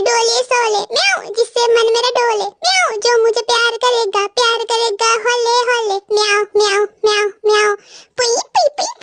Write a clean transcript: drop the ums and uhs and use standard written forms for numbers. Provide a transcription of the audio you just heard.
डोले सोले म्याऊ, जिससे मन मेरा डोले म्याऊ, जो मुझे प्यार करेगा होले होले म्याऊ म्याऊ म्याऊ म्याऊ, पुई पुई पुई।